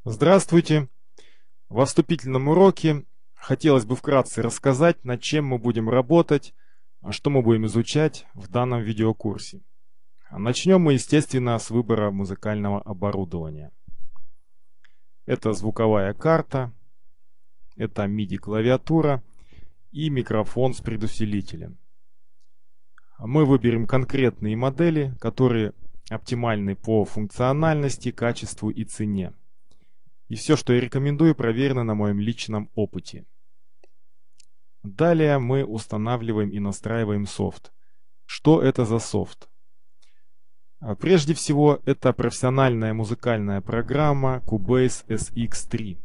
Здравствуйте! Во вступительном уроке хотелось бы вкратце рассказать, над чем мы будем работать, что мы будем изучать в данном видеокурсе. Начнем мы, естественно, с выбора музыкального оборудования. Это звуковая карта, это MIDI-клавиатура и микрофон с предусилителем. Мы выберем конкретные модели, которые оптимальны по функциональности, качеству и цене. И все, что я рекомендую, проверено на моем личном опыте. Далее мы устанавливаем и настраиваем софт. Что это за софт? Прежде всего, это профессиональная музыкальная программа Cubase SX3.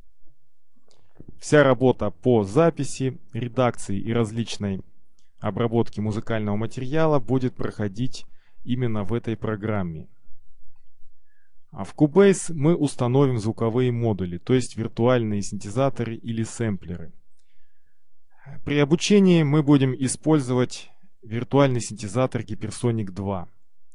Вся работа по записи, редакции и различной обработке музыкального материала будет проходить именно в этой программе. А в Cubase мы установим звуковые модули, то есть виртуальные синтезаторы или сэмплеры. При обучении мы будем использовать виртуальный синтезатор Hypersonic 2.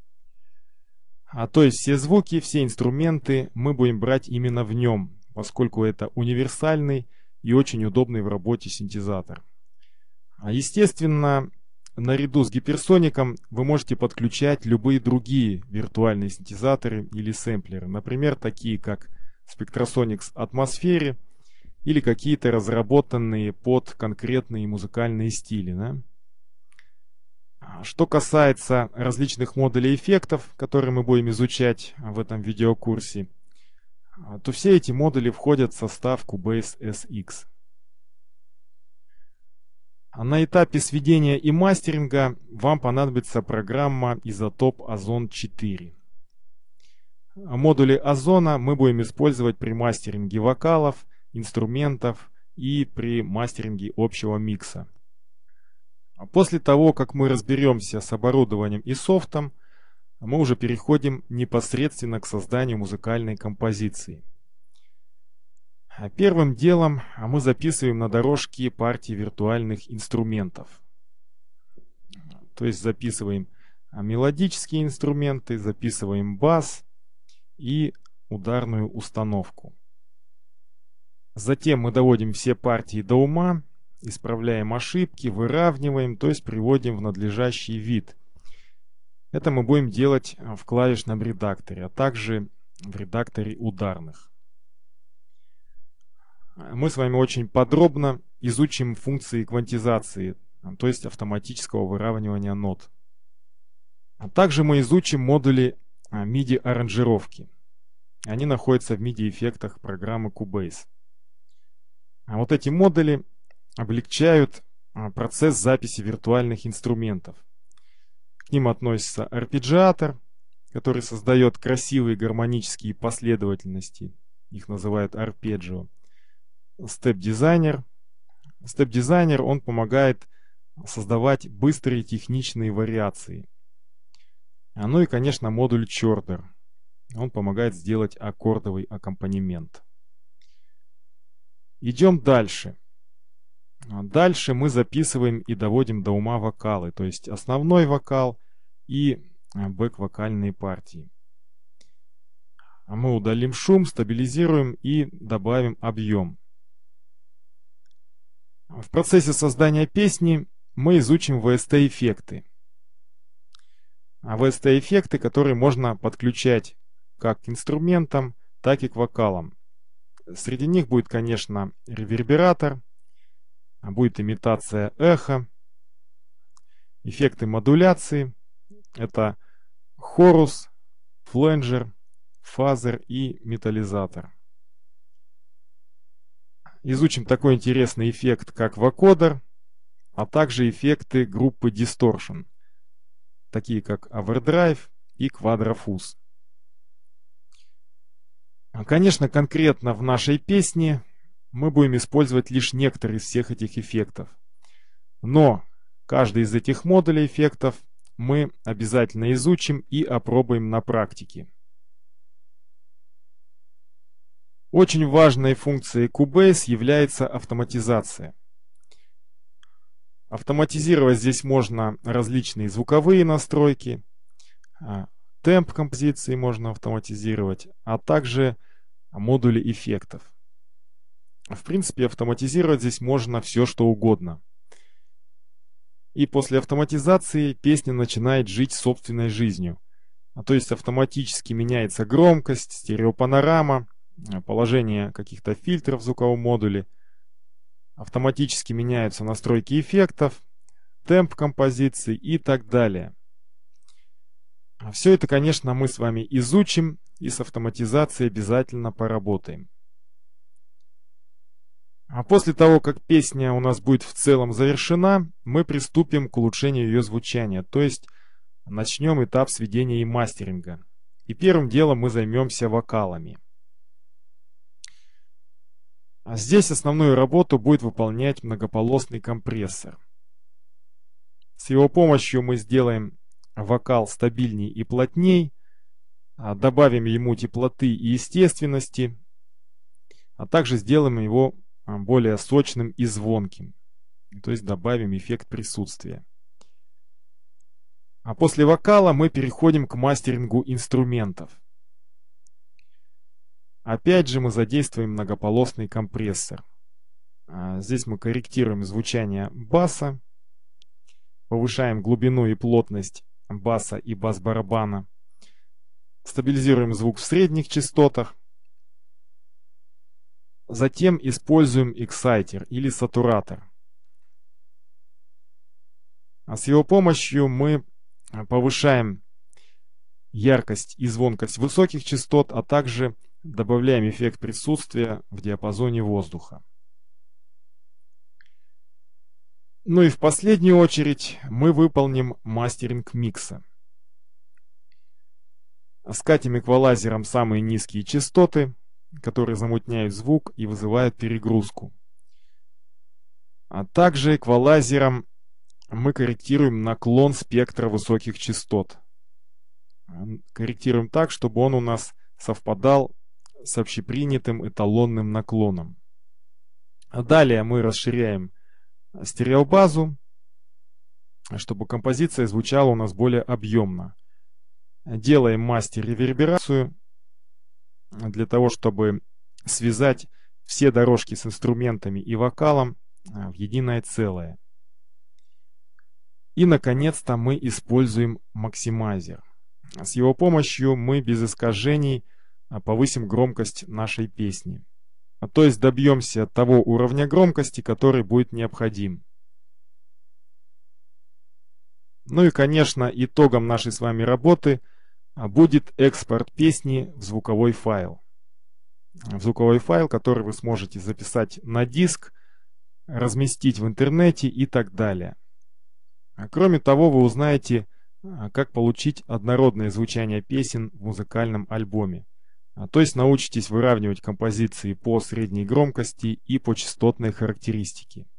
То есть все звуки, все инструменты мы будем брать именно в нем, поскольку это универсальный и очень удобный в работе синтезатор. Естественно, наряду с гиперсоником вы можете подключать любые другие виртуальные синтезаторы или сэмплеры, например, такие как Spectrasonics Atmosphere или какие-то разработанные под конкретные музыкальные стили. Да? Что касается различных модулей эффектов, которые мы будем изучать в этом видеокурсе, то все эти модули входят в состав Cubase SX. На этапе сведения и мастеринга вам понадобится программа Isotope Ozone 4. Модули Озона мы будем использовать при мастеринге вокалов, инструментов и при мастеринге общего микса. После того, как мы разберемся с оборудованием и софтом, мы уже переходим непосредственно к созданию музыкальной композиции. Первым делом мы записываем на дорожке партии виртуальных инструментов. То есть записываем мелодические инструменты, записываем бас и ударную установку. Затем мы доводим все партии до ума, исправляем ошибки, выравниваем, то есть приводим в надлежащий вид. Это мы будем делать в клавишном редакторе, а также в редакторе ударных. Мы с вами очень подробно изучим функции квантизации, то есть автоматического выравнивания нот. Также мы изучим модули MIDI аранжировки. Они находятся в MIDI эффектах программы Cubase. Вот эти модули облегчают процесс записи виртуальных инструментов. К ним относится арпеджиатор, который создает красивые гармонические последовательности. Их называют арпеджио. Степ-дизайнер. Степ-дизайнер, он помогает создавать быстрые техничные вариации. Ну и, конечно, модуль Chorder. Он помогает сделать аккордовый аккомпанемент. Идем дальше. Дальше мы записываем и доводим до ума вокалы, то есть основной вокал и бэк-вокальные партии. Мы удалим шум, стабилизируем и добавим объем. В процессе создания песни мы изучим VST-эффекты. VST-эффекты, которые можно подключать как к инструментам, так и к вокалам. Среди них будет, конечно, ревербератор, будет имитация эха, эффекты модуляции. Это хорус, фленджер, фазер и металлизатор. Изучим такой интересный эффект, как вокодер, а также эффекты группы Distortion, такие как Overdrive и Quadrafuzz. Конечно, конкретно в нашей песне мы будем использовать лишь некоторые из всех этих эффектов. Но каждый из этих модулей эффектов мы обязательно изучим и опробуем на практике. Очень важной функцией Cubase является автоматизация. Автоматизировать здесь можно различные звуковые настройки, темп композиции можно автоматизировать, а также модули эффектов. В принципе, автоматизировать здесь можно все, что угодно. И после автоматизации песня начинает жить собственной жизнью. То есть автоматически меняется громкость, стереопанорама, положение каких-то фильтров в звуковом модуле. Автоматически меняются настройки эффектов, темп композиции и так далее. Все это, конечно, мы с вами изучим и с автоматизацией обязательно поработаем. А после того, как песня у нас будет в целом завершена, мы приступим к улучшению ее звучания, то есть начнем этап сведения и мастеринга. И первым делом мы займемся вокалами. А здесь основную работу будет выполнять многополосный компрессор. С его помощью мы сделаем вокал стабильней и плотней, добавим ему теплоты и естественности, а также сделаем его более сочным и звонким, то есть добавим эффект присутствия. А после вокала мы переходим к мастерингу инструментов. Опять же мы задействуем многополосный компрессор. Здесь мы корректируем звучание баса, повышаем глубину и плотность баса и бас-барабана, стабилизируем звук в средних частотах, затем используем эксайтер или сатуратор. А с его помощью мы повышаем яркость и звонкость высоких частот, а также добавляем эффект присутствия в диапазоне воздуха. Ну и в последнюю очередь мы выполним мастеринг микса. Скатим эквалайзером самые низкие частоты, которые замутняют звук и вызывают перегрузку. А также эквалайзером мы корректируем наклон спектра высоких частот. Корректируем так, чтобы он у нас совпадал с общепринятым эталонным наклоном. Далее мы расширяем стереобазу, чтобы композиция звучала у нас более объемно. Делаем мастер-реверберацию для того, чтобы связать все дорожки с инструментами и вокалом в единое целое. И, наконец-то, мы используем максимайзер. С его помощью мы без искажений повысим громкость нашей песни. То есть добьемся того уровня громкости, который будет необходим. Ну и, конечно, итогом нашей с вами работы будет экспорт песни в звуковой файл. В звуковой файл, который вы сможете записать на диск, разместить в интернете и так далее. Кроме того, вы узнаете, как получить однородное звучание песен в музыкальном альбоме. То есть научитесь выравнивать композиции по средней громкости и по частотной характеристике.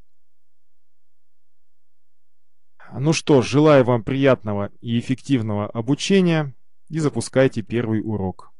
Ну что ж, желаю вам приятного и эффективного обучения и запускайте первый урок.